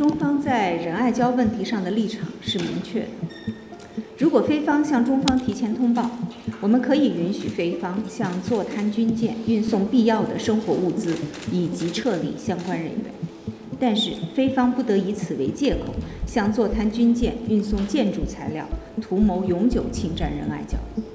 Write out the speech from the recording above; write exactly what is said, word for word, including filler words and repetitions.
中方在仁爱礁问题上的立场是明确的。如果菲方向中方提前通报，我们可以允许菲方向坐滩军舰运送必要的生活物资，以及撤离相关人员。但是，菲方不得以此为借口，向坐滩军舰运送建筑材料，图谋永久侵占仁爱礁。